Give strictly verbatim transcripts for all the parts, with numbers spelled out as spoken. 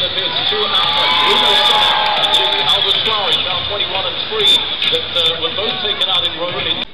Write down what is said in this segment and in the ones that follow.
that there's two outlets. Jimmy Albersuari found twenty-one and three that uh, were both taken out in row.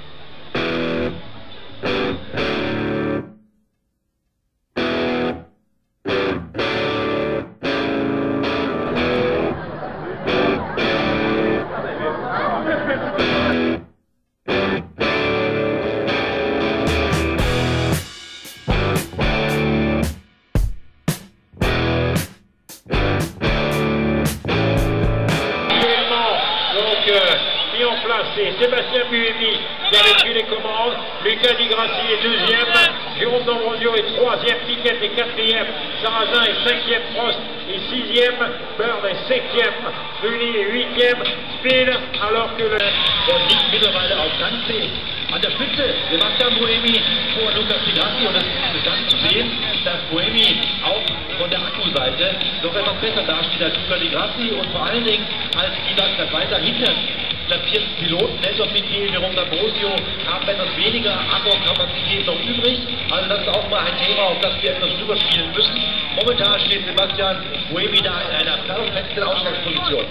Mis en place, c'est Sébastien Buemi qui avait pris les commandes, Lucas Di Grassi est deuxième, Jérôme D'Ambrosio est troisième, Piquet est quatrième, Sarrazin est cinquième, Prost est sixième, Byrne est septième, Bruni est huitième, Speed, alors que le... Der liegt mittlerweile auf ganz an der Spitze. Sebastian Buemi vor Lucas Di Grassi, und es ist interessant zu sehen, dass Buemi auch von der Akkuseite noch etwas besser dasteht als Lucas Di Grassi und vor allen Dingen als die das weiter hinter platzierten Piloten, Nelson Piquet, Jérôme D'Ambrosio, haben etwas weniger Akkukapazität noch übrig. Also das ist auch mal ein Thema, auf das wir etwas drüber spielen müssen. Momentan steht Sebastian Buemi da in einer festen Ausgangsposition.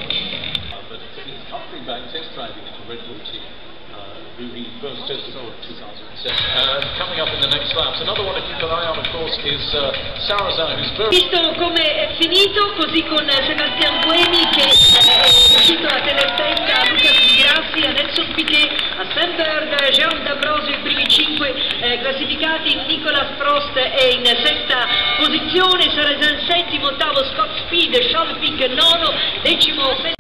Uh, coming up in the next laps. Another one to keep an eye on, of course, is uh, Sarrazin, who's very... Visto come è finito, così con Sebastian Buemi che è riuscito a tenere testa a Lucas Di Grassi, a Nelson Piquet, a Sam Bird, Jérôme D'Ambrosio, i primi cinque eh, classificati, Nicolas Prost è in sesta posizione, Sarrazin settimo, ottavo Scott Speed, Charles Pic nono, decimo